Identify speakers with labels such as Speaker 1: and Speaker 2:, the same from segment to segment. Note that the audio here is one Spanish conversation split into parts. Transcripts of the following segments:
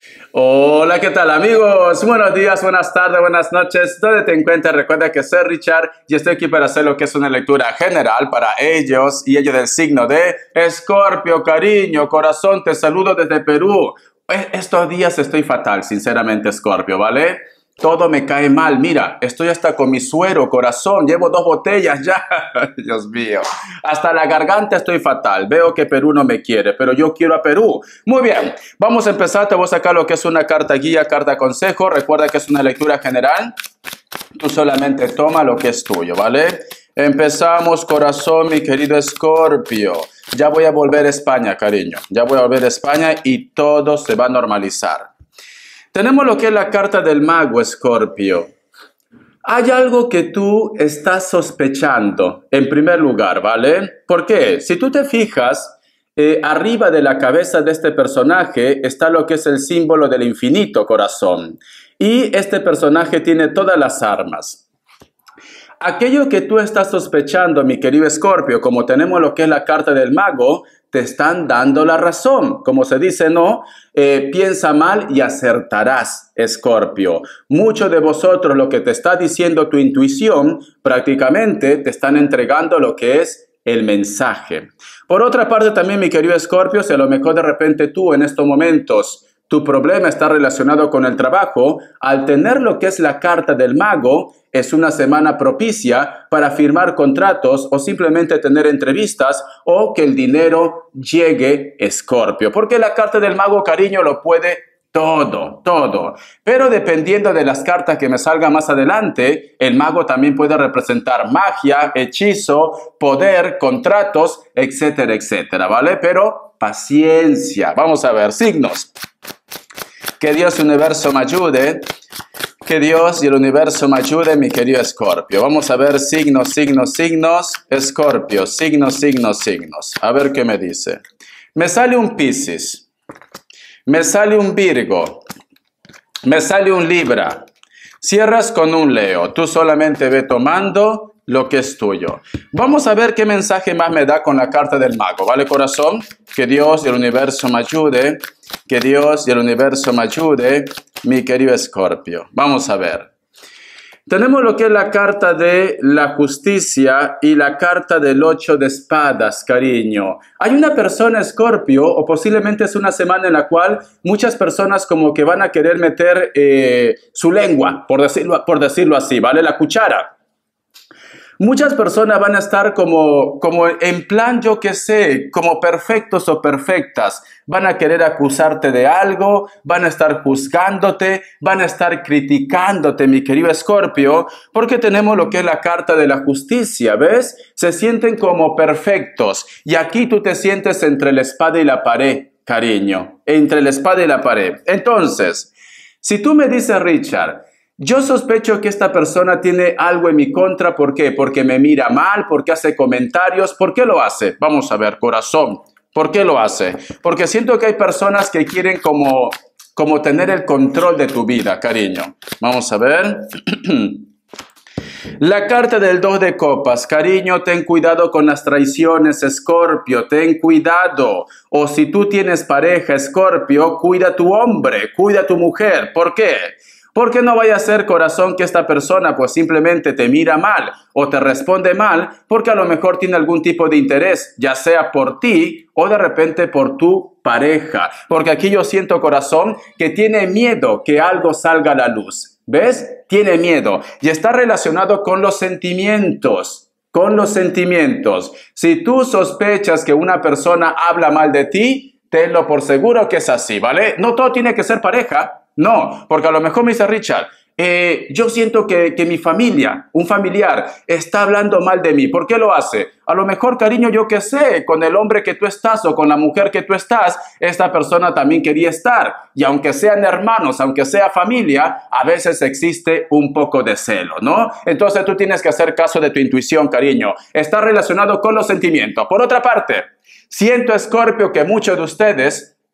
Speaker 1: Hola, ¿qué tal amigos? Buenos días, buenas tardes, buenas noches. ¿Dónde te encuentras? Recuerda que soy Richard y estoy aquí para hacer lo que es una lectura general para ellos y ellos del signo de Escorpio. Cariño, corazón, te saludo desde Perú. Estos días estoy fatal, sinceramente, Escorpio, ¿vale? Todo me cae mal. Mira, estoy hasta con mi suero, corazón. Llevo 2 botellas ya. Dios mío. Hasta la garganta estoy fatal. Veo que Perú no me quiere, pero yo quiero a Perú. Muy bien. Vamos a empezar. Te voy a sacar lo que es una carta guía, carta consejo. Recuerda que es una lectura general. Tú solamente toma lo que es tuyo, ¿vale? Empezamos, corazón, mi querido Escorpio. Ya voy a volver a España, cariño. Ya voy a volver a España y todo se va a normalizar. Tenemos lo que es la carta del mago, Escorpio. Hay algo que tú estás sospechando, en primer lugar, ¿vale? ¿Por qué? Si tú te fijas, arriba de la cabeza de este personaje está lo que es el símbolo del infinito, corazón. Y este personaje tiene todas las armas. Aquello que tú estás sospechando, mi querido Escorpio, como tenemos lo que es la carta del mago, te están dando la razón. Como se dice, ¿no? Piensa mal y acertarás, Escorpio. Muchos de vosotros lo que te está diciendo tu intuición, prácticamente te están entregando lo que es el mensaje. Por otra parte también, mi querido Escorpio, si a lo mejor de repente tú en estos momentos tu problema está relacionado con el trabajo, al tener lo que es la carta del mago, es una semana propicia para firmar contratos o simplemente tener entrevistas o que el dinero llegue, Escorpio. Porque la carta del mago, cariño, lo puede todo, todo. Pero dependiendo de las cartas que me salgan más adelante, el mago también puede representar magia, hechizo, poder, contratos, etcétera, etcétera, ¿vale? Pero paciencia. Vamos a ver, signos. Que Dios y el universo me ayude. Que Dios y el universo me ayude, mi querido Escorpio. Vamos a ver signos, signos, signos. Escorpio, signos, signos, signos. A ver qué me dice. Me sale un Piscis. Me sale un Virgo. Me sale un Libra. Cierras con un Leo. Tú solamente ve tomando lo que es tuyo. Vamos a ver qué mensaje más me da con la carta del mago. ¿Vale, corazón? Que Dios y el universo me ayude. Que Dios y el universo me ayude, mi querido Escorpio. Vamos a ver. Tenemos lo que es la carta de la justicia y la carta del 8 de espadas, cariño. Hay una persona, Escorpio, o posiblemente es una semana en la cual muchas personas como que van a querer meter su lengua, por decirlo así, ¿vale? La cuchara. Muchas personas van a estar como en plan, yo qué sé, como perfectos o perfectas. Van a querer acusarte de algo, van a estar juzgándote, van a estar criticándote, mi querido Escorpio, porque tenemos lo que es la carta de la justicia, ¿ves? Se sienten como perfectos y aquí tú te sientes entre la espada y la pared, cariño, entre la espada y la pared. Entonces, si tú me dices, Richard, yo sospecho que esta persona tiene algo en mi contra. ¿Por qué? Porque me mira mal, porque hace comentarios. ¿Por qué lo hace? Vamos a ver, corazón. ¿Por qué lo hace? Porque siento que hay personas que quieren como tener el control de tu vida, cariño. Vamos a ver. La carta del 2 de copas. Cariño, ten cuidado con las traiciones, Escorpio. Ten cuidado. O si tú tienes pareja, Escorpio, cuida a tu hombre, cuida a tu mujer. ¿Por qué? Porque no vaya a ser, corazón, que esta persona pues simplemente te mira mal o te responde mal porque a lo mejor tiene algún tipo de interés, ya sea por ti o de repente por tu pareja. Porque aquí yo siento, corazón, que tiene miedo que algo salga a la luz. ¿Ves? Tiene miedo y está relacionado con los sentimientos. Con los sentimientos. Si tú sospechas que una persona habla mal de ti, tenlo por seguro que es así, ¿vale? No todo tiene que ser pareja. No, porque a lo mejor me dice Richard, yo siento que mi familia, un familiar, está hablando mal de mí. ¿Por qué lo hace? A lo mejor, cariño, yo qué sé, con el hombre que tú estás o con la mujer que tú estás, esta persona también quería estar. Y aunque sean hermanos, aunque sea familia, a veces existe un poco de celo, ¿no? Entonces tú tienes que hacer caso de tu intuición, cariño. Está relacionado con los sentimientos. Por otra parte, siento, Escorpio, que muchos de ustedes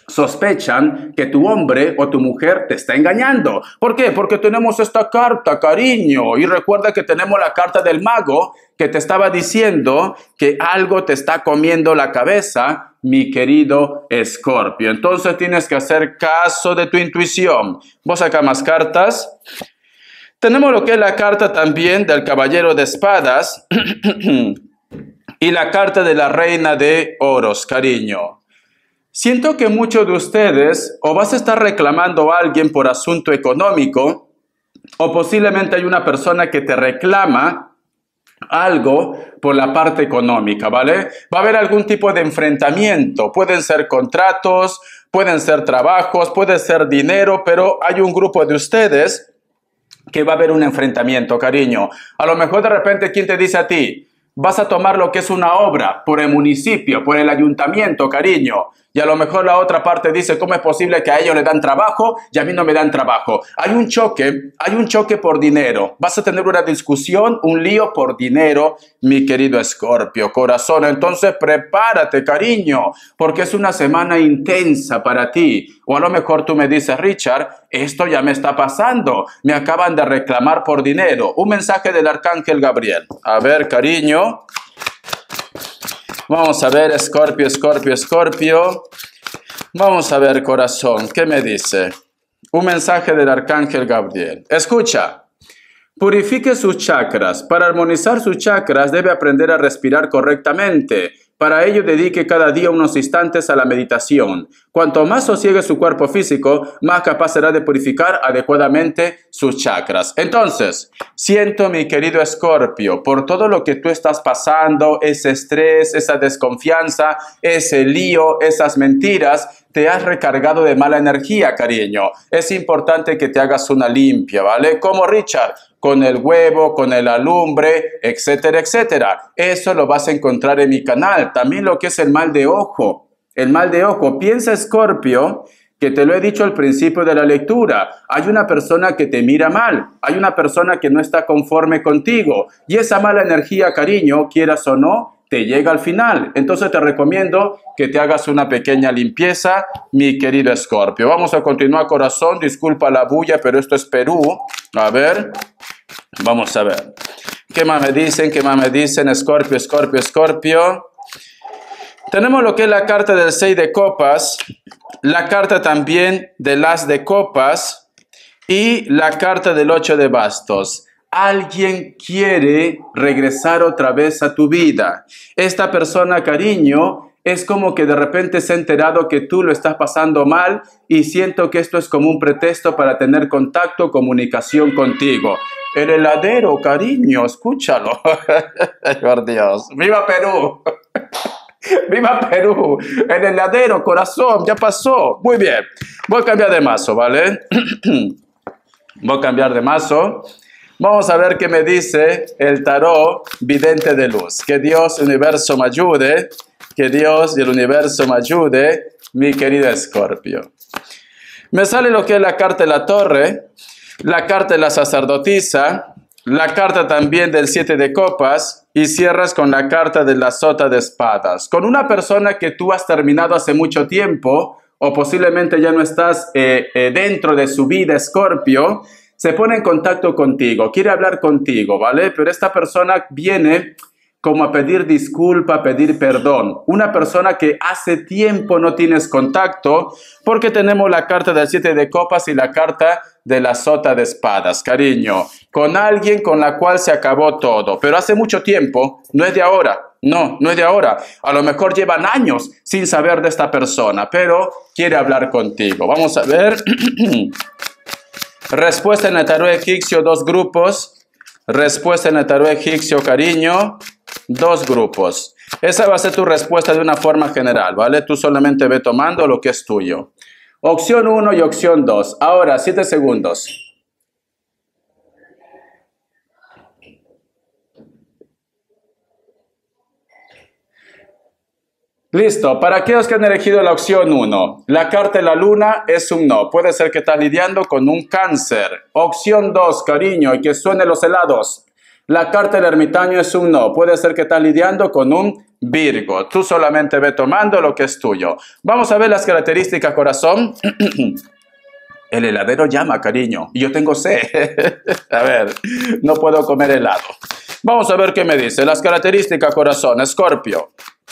Speaker 1: sospechan que tu hombre o tu mujer te está engañando. ¿Por qué? Porque tenemos esta carta, cariño. Y recuerda que tenemos la carta del mago que te estaba diciendo que algo te está comiendo la cabeza, mi querido Escorpio. Entonces tienes que hacer caso de tu intuición. Vos acá más cartas. Tenemos lo que es la carta también del Caballero de Espadas y la carta de la Reina de Oros, cariño. Siento que muchos de ustedes o vas a estar reclamando a alguien por asunto económico o posiblemente hay una persona que te reclama algo por la parte económica, ¿vale? Va a haber algún tipo de enfrentamiento, pueden ser contratos, pueden ser trabajos, puede ser dinero, pero hay un grupo de ustedes que va a haber un enfrentamiento, cariño. A lo mejor de repente, ¿quién te dice a ti? Vas a tomar lo que es una obra por el municipio, por el ayuntamiento, cariño. Y a lo mejor la otra parte dice, ¿cómo es posible que a ellos le dan trabajo y a mí no me dan trabajo? Hay un choque por dinero. Vas a tener una discusión, un lío por dinero, mi querido Escorpio, corazón. Entonces prepárate, cariño, porque es una semana intensa para ti. O a lo mejor tú me dices, Richard, esto ya me está pasando. Me acaban de reclamar por dinero. Un mensaje del Arcángel Gabriel. A ver, cariño. Vamos a ver, Escorpio, Escorpio, Escorpio. Vamos a ver, corazón, ¿qué me dice? Un mensaje del Arcángel Gabriel. Escucha. Purifique sus chakras. Para armonizar sus chakras debe aprender a respirar correctamente. Para ello dedique cada día unos instantes a la meditación. Cuanto más sosiegue su cuerpo físico, más capaz será de purificar adecuadamente sus chakras. Entonces, siento, mi querido Escorpio, por todo lo que tú estás pasando, ese estrés, esa desconfianza, ese lío, esas mentiras, te has recargado de mala energía, cariño. Es importante que te hagas una limpia, ¿vale? Como Richard, con el huevo, con el alumbre, etcétera, etcétera. Eso lo vas a encontrar en mi canal. También lo que es el mal de ojo. El mal de ojo. Piensa, Escorpio, que te lo he dicho al principio de la lectura. Hay una persona que te mira mal. Hay una persona que no está conforme contigo. Y esa mala energía, cariño, quieras o no, te llega al final. Entonces te recomiendo que te hagas una pequeña limpieza, mi querido Escorpio. Vamos a continuar, corazón. Disculpa la bulla, pero esto es Perú. A ver. Vamos a ver. ¿Qué más me dicen? ¿Qué más me dicen? Escorpio, Escorpio, Escorpio. Tenemos lo que es la carta del 6 de copas, la carta también del as de copas y la carta del 8 de bastos. Alguien quiere regresar otra vez a tu vida. Esta persona, cariño, es como que de repente se ha enterado que tú lo estás pasando mal y siento que esto es como un pretexto para tener contacto, comunicación contigo. El heladero, cariño, escúchalo. Por Dios. ¡Viva Perú! ¡Viva Perú! El heladero, corazón, ya pasó. Muy bien. Voy a cambiar de mazo, ¿vale? Voy a cambiar de mazo. Vamos a ver qué me dice el tarot vidente de luz. Que Dios, el universo me ayude. Que Dios y el universo me ayude, mi querida Escorpio. Me sale lo que es la carta de la torre, la carta de la sacerdotisa, la carta también del 7 de copas y cierras con la carta de la sota de espadas. Con una persona que tú has terminado hace mucho tiempo o posiblemente ya no estás dentro de su vida, Escorpio, se pone en contacto contigo, quiere hablar contigo, ¿vale? Pero esta persona viene como a pedir disculpa, a pedir perdón. Una persona que hace tiempo no tienes contacto porque tenemos la carta del 7 de copas y la carta de la sota de espadas, cariño. Con alguien con la cual se acabó todo, pero hace mucho tiempo, no es de ahora. No, no es de ahora. A lo mejor llevan años sin saber de esta persona, pero quiere hablar contigo. Vamos a ver. Respuesta en el tarot egipcio, 2 grupos. Respuesta en el tarot egipcio, cariño, 2 grupos. Esa va a ser tu respuesta de una forma general, ¿vale? Tú solamente ve tomando lo que es tuyo. Opción 1 y opción 2. Ahora, 7 segundos. Listo, para aquellos que han elegido la opción 1, la carta de la luna es un no. Puede ser que estás lidiando con un cáncer. Opción 2, cariño, y que suenen los helados. La carta del ermitaño es un no. Puede ser que estás lidiando con un Virgo. Tú solamente ve tomando lo que es tuyo. Vamos a ver las características, corazón. El heladero llama, cariño. Y yo tengo sed. A ver, no puedo comer helado. Vamos a ver qué me dice. Las características, corazón. Escorpio.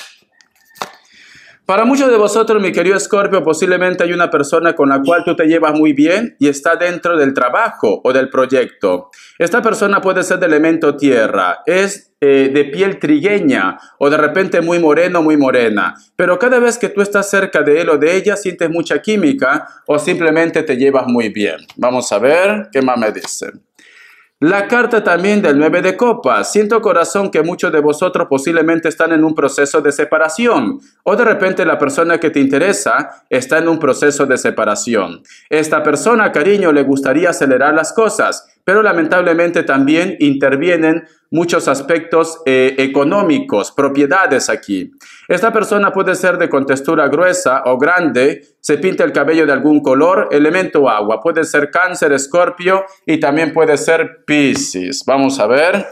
Speaker 1: Para muchos de vosotros, mi querido Escorpio, posiblemente hay una persona con la cual tú te llevas muy bien y está dentro del trabajo o del proyecto. Esta persona puede ser de elemento tierra, es de piel trigueña o de repente muy moreno, muy morena. Pero cada vez que tú estás cerca de él o de ella, sientes mucha química o simplemente te llevas muy bien. Vamos a ver qué más me dice. La carta también del 9 de copas. Siento, corazón, que muchos de vosotros posiblemente están en un proceso de separación o de repente la persona que te interesa está en un proceso de separación. Esta persona, cariño, le gustaría acelerar las cosas, pero lamentablemente también intervienen muchos aspectos económicos, propiedades aquí. Esta persona puede ser de contextura gruesa o grande, se pinta el cabello de algún color, elemento agua, puede ser Cáncer, Escorpio y también puede ser Piscis. Vamos a ver.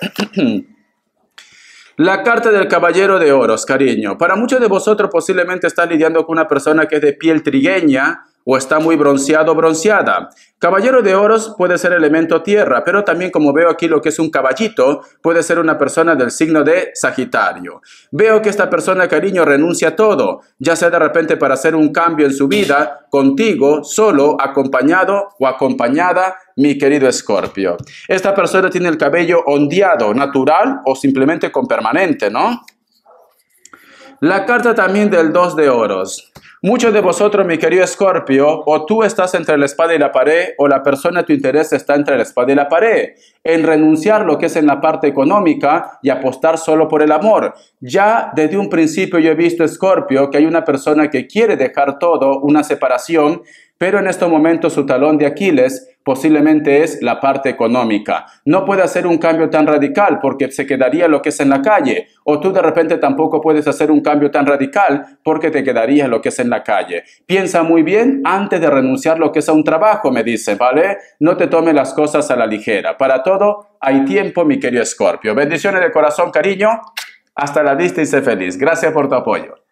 Speaker 1: La carta del caballero de oros, cariño. Para muchos de vosotros posiblemente están lidiando con una persona que es de piel trigueña o está muy bronceado o bronceada. Caballero de oros puede ser elemento tierra, pero también, como veo aquí lo que es un caballito, puede ser una persona del signo de Sagitario. Veo que esta persona, cariño, renuncia a todo, ya sea de repente para hacer un cambio en su vida, contigo, solo, acompañado o acompañada, mi querido Escorpio. Esta persona tiene el cabello ondeado, natural o simplemente con permanente, ¿no? La carta también del 2 de oros. Muchos de vosotros, mi querido Escorpio, o tú estás entre la espada y la pared, o la persona de tu interés está entre la espada y la pared, en renunciar lo que es en la parte económica y apostar solo por el amor. Ya desde un principio yo he visto, Escorpio, que hay una persona que quiere dejar todo, una separación, pero en estos momentos su talón de Aquiles posiblemente es la parte económica. No puede hacer un cambio tan radical porque se quedaría lo que es en la calle. O tú de repente tampoco puedes hacer un cambio tan radical porque te quedaría lo que es en la calle. Piensa muy bien antes de renunciar lo que es a un trabajo, me dice, ¿vale? No te tomes las cosas a la ligera. Para todo hay tiempo, mi querido Escorpio. Bendiciones de corazón, cariño. Hasta la vista y sé feliz. Gracias por tu apoyo.